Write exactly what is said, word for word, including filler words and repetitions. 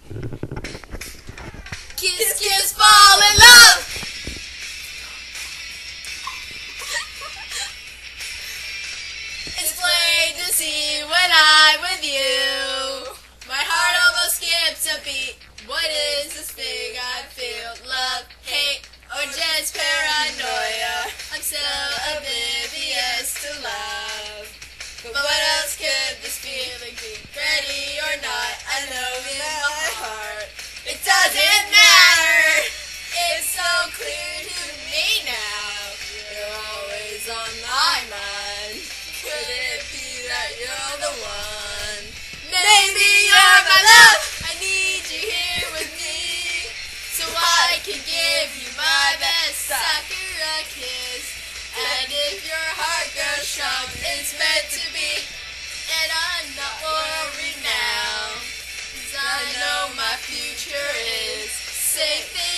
Kiss, kiss, fall in love. It's plain to see when I'm with you. My heart almost skips a beat. What is this thing I feel? Love, hate, or just paranoia? I'm so oblivious to love. But what else could this feeling be? Ready or not, I know in my heart it doesn't matter. It's so clear to me now. You're always on my mind. Could it be that you're the one? Maybe you're my love. I need you here with me, so I can give you my best Sakura kiss. And if your heart grows strong, it's meant to be. And I'm not worried now, 'cause I know my future is safe in